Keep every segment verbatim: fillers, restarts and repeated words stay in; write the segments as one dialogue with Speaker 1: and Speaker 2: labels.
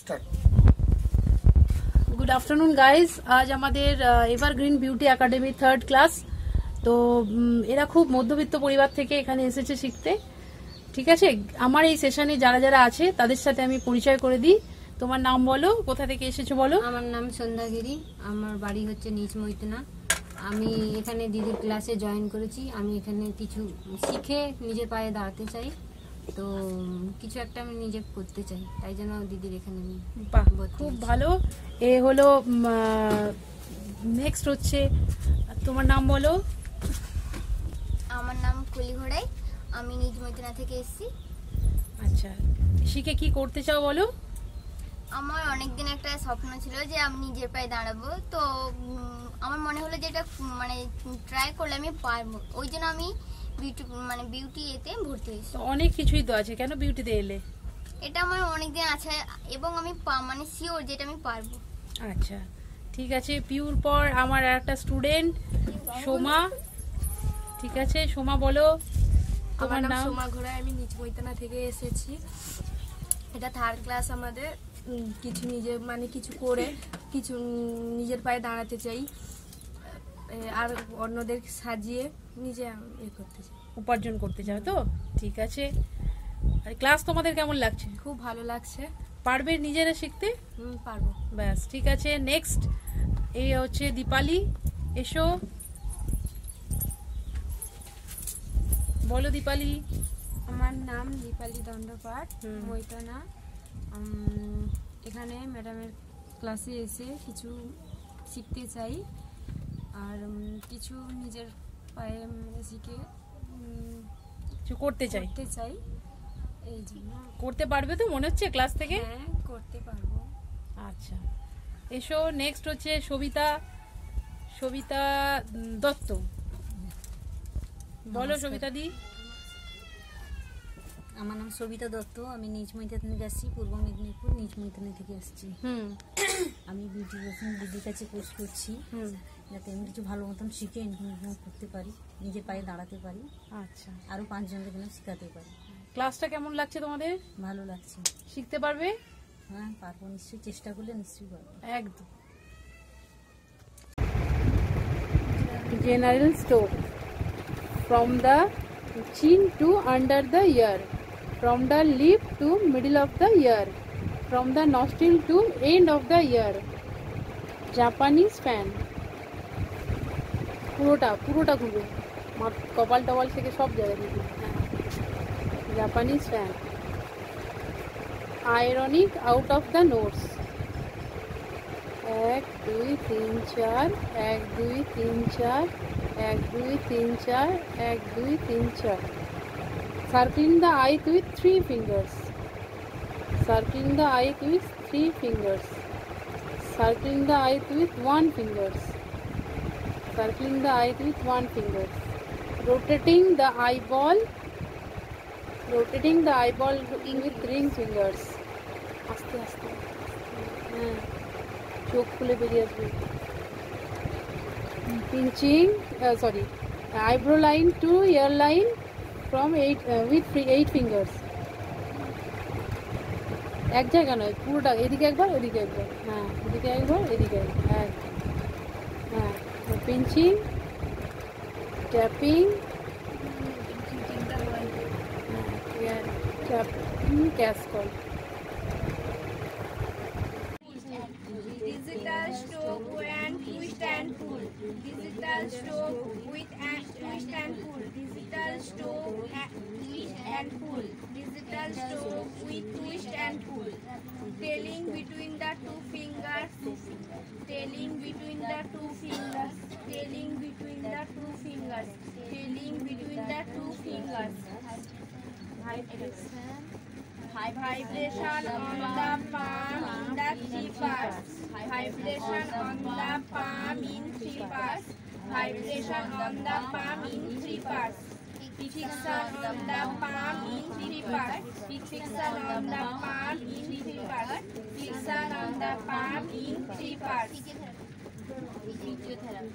Speaker 1: Start.
Speaker 2: Good afternoon guys. আজ আমাদের Evergreen Beauty Academy third class. তো এরা খুব মধ্যবিত্ত পরিবার থেকে এখানে এসেছে শিখতে। ঠিক আছে, আমার এই সেশনে যারা যারা আছে তাদের সাথে আমি পরিচয় করে দিই। তোমার নাম বলো, কোথা থেকে এসেছো বলো।
Speaker 3: আমার নাম সন্ধ্যাগিরি, আমার বাড়ি হচ্ছে নিচ মৈতনা। আমি এখানে দিদির ক্লাসে জয়েন করেছি। আমি এখানে কিছু শিখে নিজের পায়ে দাঁড়াতে চাই, তো কিছু একটা আমি নিজে করতে চাই, তাই জন্য দিদির এখানে
Speaker 2: বাহ, খুব ভালো। এ হলো নেক্সট হচ্ছে, তোমার নাম বলো।
Speaker 4: আমার নাম কলি ঘোড়াই, আমি নিজ মৈতনা থেকে এসেছি।
Speaker 2: আচ্ছা, শিখে কি করতে চাও বলো।
Speaker 4: আমার অনেকদিন একটা স্বপ্ন ছিল যে আমি নিজের পায়ে দাঁড়াবো, তো আমার মনে হলো যে এটা মানে ট্রাই করলে আমি পারবো, ওই জন্য আমি বিউটি মানে বিউটি এতে ভর্তি হয়েছি।
Speaker 2: অনেক কিছুই তো আছে, কেন বিউটিতে এলে?
Speaker 4: এটা আমার অনেকদিন আছে এবং আমি মানে শিওর যেটা আমি পারবো।
Speaker 2: আচ্ছা ঠিক আছে, পিউর পর আমার একটা স্টুডেন্ট সোমা। ঠিক আছে সোমা বলো
Speaker 5: তোমার নাম। সোমা ঘোড়াই, আমি নিচ মৈতনা থেকে এসেছি। এটা থার্ড ক্লাস আমাদের। কিছু নিজে মানে কিছু করে কিছু নিজের পায়ে দাঁড়াতে চাই, আর অন্যদের সাজিয়ে নিজে এ করতে চাই,
Speaker 2: উপার্জন করতে চাও তো। ঠিক আছে, আর ক্লাস তোমাদের কেমন লাগছে?
Speaker 5: খুব ভালো লাগছে।
Speaker 2: পারবে নিজেরা শিখতে?
Speaker 5: হুম, পারবো।
Speaker 2: ব্যাস ঠিক আছে। নেক্সট এই হচ্ছে দীপালি, এসো বলো দীপালি।
Speaker 3: আমার নাম দীপালি দণ্ডপাট, মৈতনা। এখানে ম্যাডামের ক্লাসে এসে কিছু শিখতে চাই আর কিছু নিজের পায়ে শিখে
Speaker 2: কিছু করতে চাই
Speaker 3: করতে চাই এই জন্য।
Speaker 2: করতে পারবে তো মনে হচ্ছে ক্লাস থেকে?
Speaker 3: হ্যাঁ, করতে পারবো।
Speaker 2: আচ্ছা এসো। নেক্সট হচ্ছে সবিতা, সবিতা দত্ত। বলো সবিতা দি।
Speaker 3: আমার নাম সবিতা দত্ত, আমি নিজ মৈতনা থেকে আসছি, পূর্ব মেদিনীপুর নিজ মৈতনা থেকে আসছি।
Speaker 2: হুম
Speaker 3: আমি বিউটিফিকেশন দিদির কাছে কোর্স করছি, যাতে আমি কিছু ভালো মতন শিখে ইনকাম করতে পারি, নিজের পায়ে দাঁড়াতে পারি।
Speaker 2: আচ্ছা,
Speaker 3: আরো পাঁচজনকে যেন শেখাতে পারি।
Speaker 2: ক্লাসটা কেমন লাগছে তোমাদের?
Speaker 3: ভালো লাগছে।
Speaker 2: শিখতে পারবে?
Speaker 3: হ্যাঁ পারবো, নিশ্চয়ই চেষ্টা করলে নিশ্চয়ই পারবো।
Speaker 2: একদম। General stroke from the chin to under the ear, from the lip to middle of the ear, from the nostril to end of the ear. Japanese fan, পুরোটা পুরোটা ঘুরবে, কপাল টপাল থেকে সব জায়গায় ঘুরবে। Japanese fan. Ironic out of the notes, এক দুই তিন চার, এক দুই তিন চার, এক দুই তিন চার, এক দুই তিন চার। Circling the eye with three fingers, circling the eye with three fingers, circling the eye with one fingers, circling the eye with one fingers. Rotating the eyeball, rotating the eyeball with ring fingers. আস্তে আস্তে, হ্যাঁ চোখ খুলে বেরিয়ে আসবে। Pinching, sorry, eyebrow line to ear line from eight with eight fingers. এক জায়গা নয়, পুরোটা, এদিকে একবার ওদিকে একবার, হ্যাঁ এদিকে একবার এদিকে একবার, হ্যাঁ পিঞ্চিং, ট্যাপিং, ট্যাপিং, ক্যাসকল।
Speaker 6: Digital stroke and twist and pull. Digital stroke with and twist and pull. Digital stroke and twist and pull. Digital stroke with twist and pull. Tailing between the two fingers. Tailing between the two fingers. Tailing between the two fingers. Tailing between the two fingers. Vibration. Vibration on the palm in the three parts. Vibration on the palm in three parts. Vibration on the palm in three parts. Fixation on the palm in three parts. Fixation on the palm in three parts. Fixation on the palm in three parts. Physiotherapy.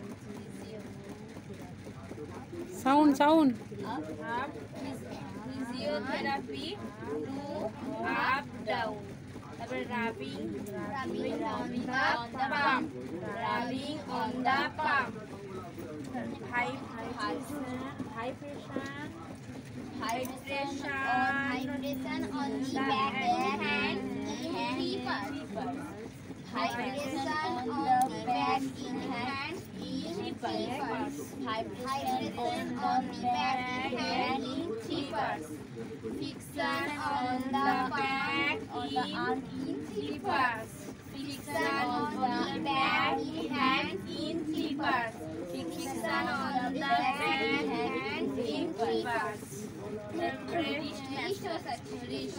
Speaker 2: Sound, sound.
Speaker 6: Up, up, physiotherapy, do up down. তারপরে rubbing rubbing on the palm, rubbing on the palm. High vibration, high pressure, high pressure,
Speaker 4: vibration on the back hand in three parts. Vibration on the back in hand in three parts. Vibration on the back hand in three parts. Fiction on the back on the arm in three parts. Fiction on the back hand in three parts. Fiction on the back hand in three parts. Wrist massage. Wrist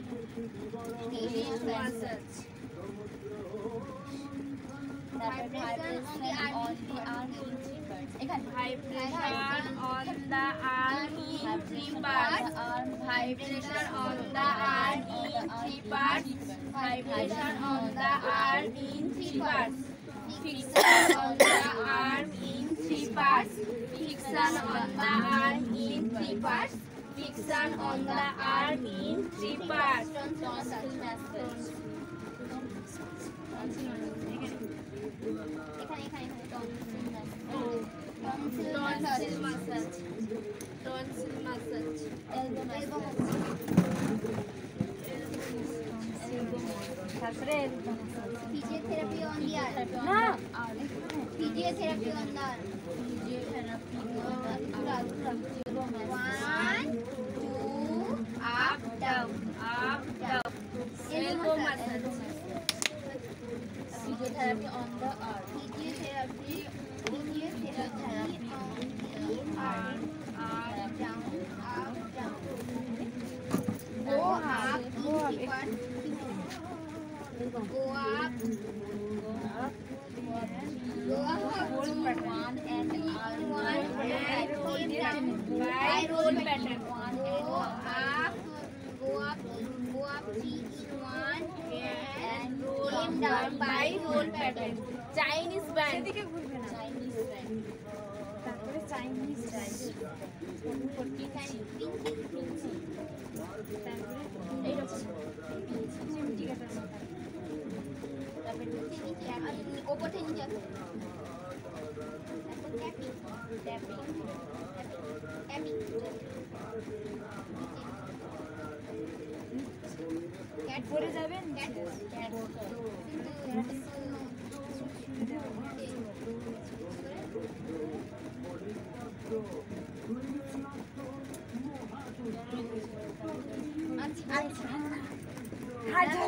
Speaker 4: massage. Vibration on the arm in three parts. Vibration on the arm in three parts. Vibration on the arm in three parts. Vibration on the arm in three parts. Fiction on the arm in three parts. Fiction on the arm in three parts. Fiction on the arm in three parts. Tonsil massage. এখানে এখানে tonsil massage. Tonsil massage. Tonsil massage. Elbow massage. তারপরে physiotherapy on the arm. না physiotherapy on the arm. Physiotherapy on the arm. One, two, up, down, up, down. Elbow massage. Physiotherapy on the arm. Physiotherapy, physiotherapy on the arm. Up, down, up, down. Go up, go up. Go up. Go up. Roll pattern and one and roll down. By roll pattern. Go up. Go up. Go up. Three in one and roll down by roll pattern. Chinese band. Chinese band. তারপরে Chinese band. তারপরে এইরকম ঠিক আছে তারপরে ওপর থেকে নিচে আসবে তারপর ট্যাপিং ট্যাপিং ট্যাপিং ক্যাট পরে যাবেন ক্যাট ক্যাট আচ্ছা আচ্ছা হাজার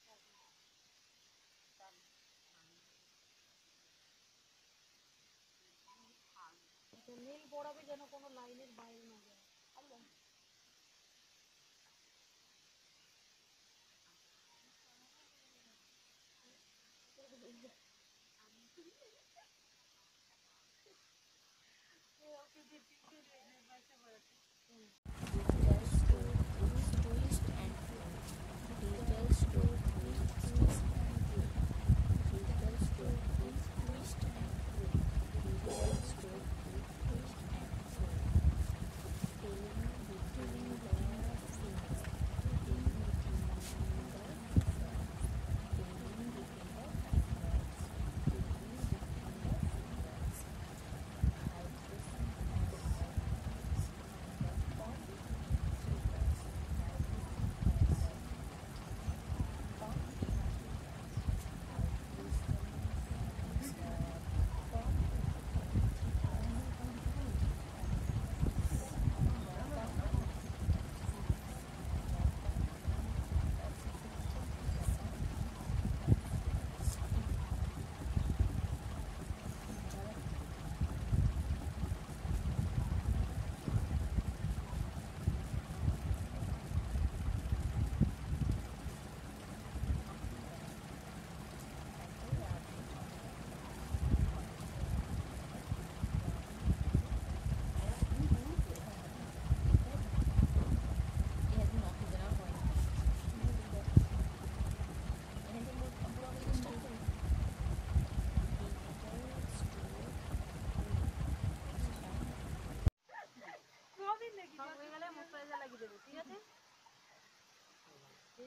Speaker 4: নীল পড়াবে যেন কোনো লাইনের বাইরে না যায় Details to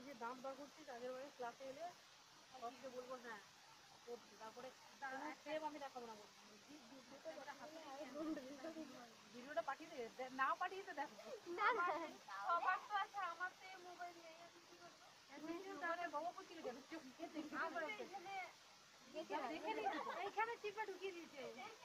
Speaker 2: এই যে দাম বার করছিস আগের বারে ক্লাসে এলে সবকে বলবো হ্যাঁ করছি, তারপরে সেম আমি দেখাবো না বলবো ভিডিওটা পাঠিয়ে দে, না পাঠিয়ে তো দেখো
Speaker 6: সবার তো আছে, আমার তো মোবাইল নেই, আমি কি করবো? এইখানে চিপে ঢুকিয়ে দিয়েছে।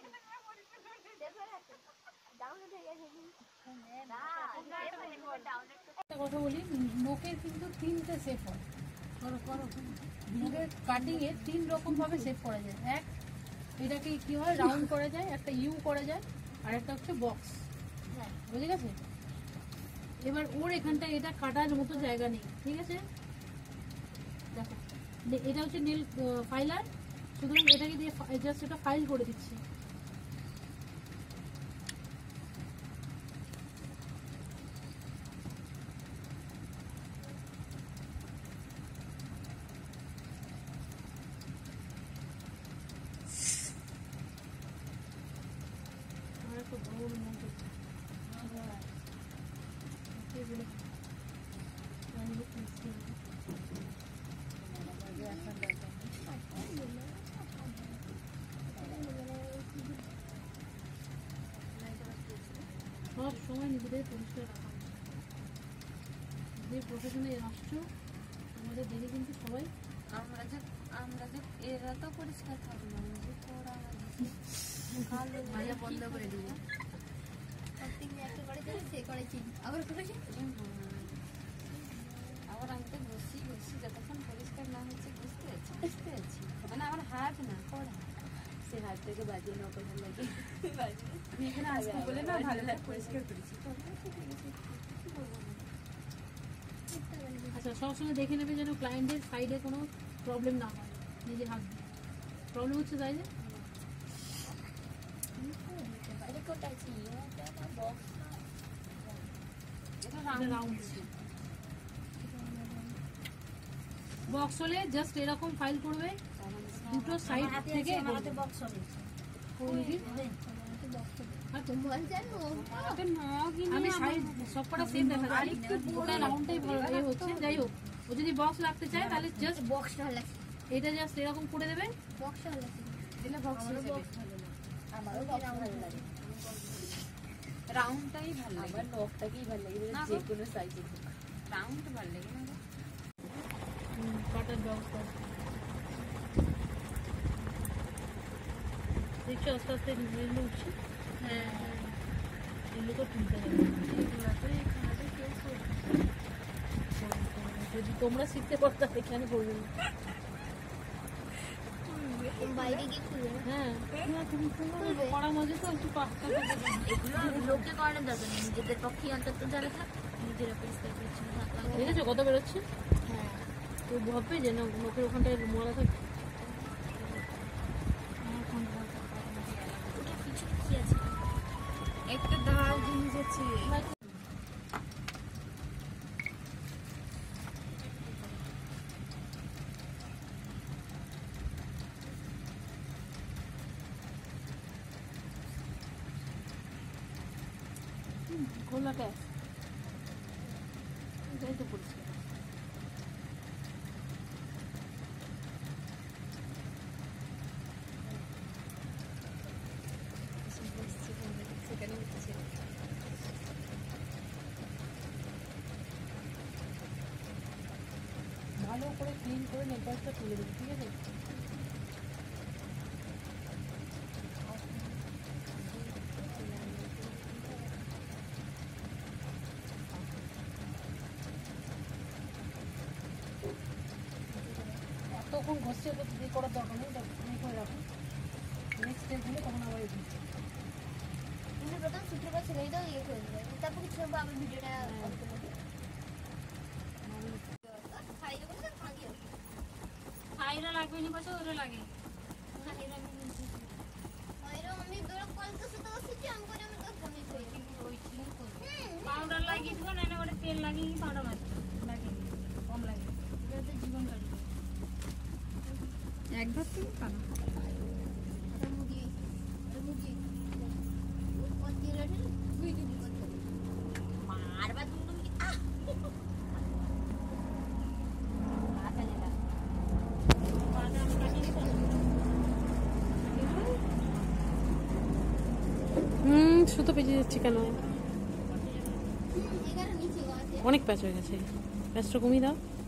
Speaker 2: একটা কথা বলি, নোকের কিন্তু তিনটে শেপ হয়, করো করো নোকের কাটিংয়ে তিন রকম ভাবে শেপ করা যায়। এক, এটাকে কি হয় রাউন্ড করা যায়, একটা ইউ করা যায়, আর একটা হচ্ছে বক্স, বুঝে গেছে? এবার ওর এখানটা এটা কাটার মতো জায়গা নেই, ঠিক আছে? দেখো এটা হচ্ছে নেল ফাইলার, সুতরাং এটাকে দিয়ে জাস্ট এটা ফাইল করে দিচ্ছি। সব সময় নিজেদের পরিষ্কার রাখা, যে প্রফেশনে আসছো তোমাদের দেখে কিন্তু সবাই
Speaker 3: আমরা যে আমরা যে এরা তো পরিষ্কার থাকবে না, যে তোরা ভাইয়া বন্ধ করে দিবে। আবার আমি তো ঘষি ঘষি যতক্ষণ পরিষ্কার না হচ্ছে বুঝতে আছি বুঝতে আছি মানে আমার হাত না কড়া, সে হাত থেকে বাজিয়ে নকল লাগে এখানে আসবো বলে না ভালো লাগে পরিষ্কার করেছি।
Speaker 2: আচ্ছা সবসময় দেখে নেবে যেন ক্লায়েন্টের সাইডে কোনো প্রবলেম না হয়, নিজে হাত দিয়ে প্রবলেম হচ্ছে তাই যে বক্স হলে জাস্ট এরকম ফাইল করবে, দুটো সাইড থেকে আমি সাইড সবকটা সেম দেখা যায়, ওটা রাউন্ডটাই ভালো হচ্ছে। যাই হোক, ও যদি বক্স রাখতে চায় তাহলে জাস্ট
Speaker 4: বক্সটা হলে
Speaker 2: এটা জাস্ট এরকম করে দেবে,
Speaker 4: বক্সটা হলে
Speaker 3: দিলে বক্স হয়ে যাবে।
Speaker 4: আমারও বক্স ভালো লাগে,
Speaker 3: রাউন্ডটাই ভালো লাগে, আমার নখটাকেই ভালো লাগে, যে কোনো সাইজে রাউন্ড ভালো লাগে না।
Speaker 2: কাটার ব্যবস্থা দেখছি আস্তে আস্তে এগুলো উঠছে। হ্যাঁ এগুলো তো তুলতে হবে, যদি তোমরা শিখতে পারতো এখানে করবে না।
Speaker 4: বাইরে গিয়ে খুলবে।
Speaker 2: হ্যাঁ তুমি পড়ার মধ্যে তো একটু পাঁচটা
Speaker 4: এগুলো লোকে করার দরকার নেই, নিজেদের পক্ষে অন্তত যারা থাক নিজেরা পরিষ্কার পরিচ্ছন্ন থাকলাম।
Speaker 2: দেখেছো কত বেরোচ্ছে? হ্যাঁ তো ভাববে যে না লোকের ওখানটায় মরা থাকে।
Speaker 4: ওটা কিছু কি আছে,
Speaker 3: একটা ধার জিনিস আছে।
Speaker 2: খোলাটা এটাই তো পরিষ্কার। ভালো করে ক্লিন করে নেটওয়ার্কটা তুলে দেবে, ঠিক আছে? তখন ঘষে দিয়ে করার দরকার নেই, তুমি করে রাখো, নেক্সট স্টেপ হলে তখন আবার এই
Speaker 4: কিন্তু প্রথম শুক্রবার ছেলেই তো ইয়ে করে দেবে, তারপর কিছু নেবো আবার ভিডিওটা অন করে দেবো।
Speaker 3: খাইরা লাগবে নি পাশে ওরে লাগে
Speaker 4: আমি কলকাতা তো বসেছি, আমি করে আমি তো ফোনে করি
Speaker 3: ওই ক্লিন করবে। পাউডার লাগিয়ে দিও না, না ওটা তেল লাগিয়ে পাউডার মারবে, লাগে কম লাগে, এটা তো জীবন কাটবে একবার তুমি পানো।
Speaker 4: মুদি মুদি কত রেডি দুই দিন করতে বারবার তুমি আহ
Speaker 2: সুতো পেঁচে যাচ্ছে কেন?
Speaker 4: এখানে নিচে আছে
Speaker 2: অনেক প্যাচ হয়ে গেছে, প্যাচটা কমিয়ে দাও।